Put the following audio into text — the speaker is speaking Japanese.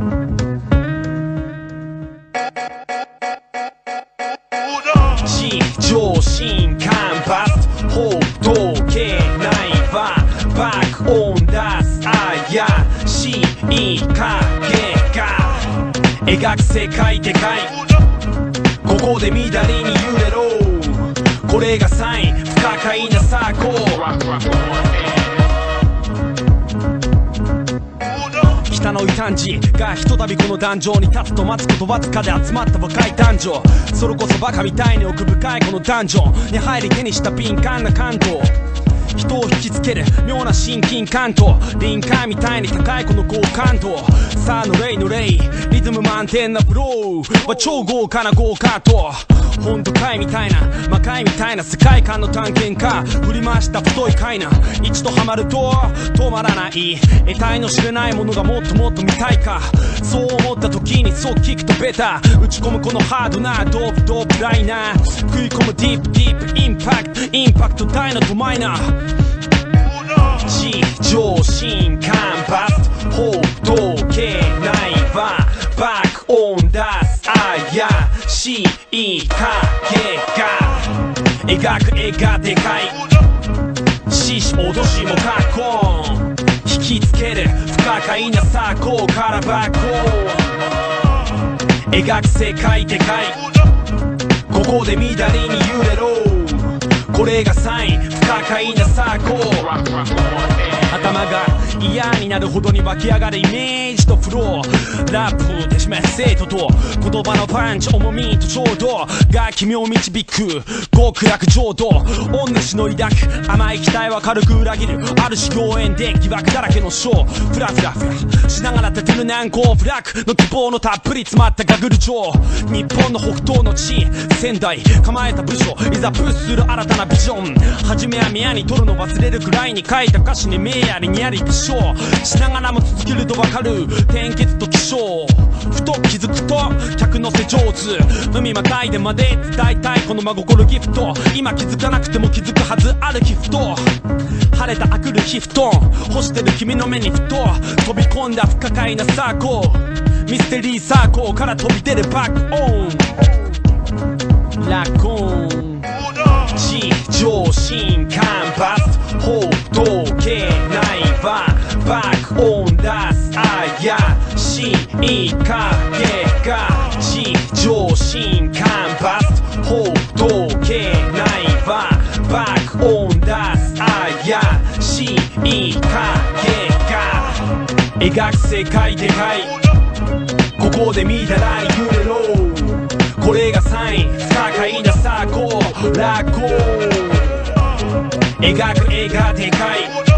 地上進カンパスほどけないバックオンダス怪しい影が描く世界でかいここで乱れに揺れろこれがサイン不可解なサーコ北の異端児がひとたびこの壇上に立つと待つことわずかで集まった若い男女それこそバカみたいに奥深いこのダンジョンに入り手にした敏感な感動人を引きつける妙な親近感と臨界みたいに高いこの好感度さあのレイのレイリズム満点なフローは超豪華なゴーカート本当かいみたいな魔界みたいな世界観の探検家振り回した太い貝な一度ハマると止まらない得体の知れないものがもっともっと見たいかそう思った時にそう聞くとベタ打ち込むこのハードなドープライナー食い込むディープインパクト大のとマイナー地上進カンパスほどけないバックオンダス怪しい影が描く絵がでかい獅子脅しもカッコン引きつける不可解なサーコーからバックオン描く世界でかいここで乱れに揺れろこれがサイン不可解なサーコー頭が嫌になるほどに湧き上がるイメージとフローラップで示す生徒と言葉のパンチ重みとちょうどが君を導く極楽浄土お主の抱く甘い期待は軽く裏切るある種共演で疑惑だらけのショーフラしながら立てる難攻不落の希望のたっぷり詰まったガグル城日本の北東の地仙台構えた部署いざプッシュする新たなビジョン初めは宮に取るの忘れるくらいに書いた歌詞に目やりにやり気象しながらも続けるとわかる天気と気象ふと気づくと客乗せ上手海またいでまで伝えたいこの真心ギフト今気づかなくても気づくはずあるギフト晴れたあくる日布団干してる君の目にふと飛び込んだ不可解なサーコーミステリーサーコーから飛び出るバックオンラコン地上進カンパスほどけないバックオンダス怪しい影が地上進カンパスほどけないバックオンダス怪しい影が描く世界でかいここで乱れに揺れろこれがサイン不可解なサーコーラコー描く絵がでかい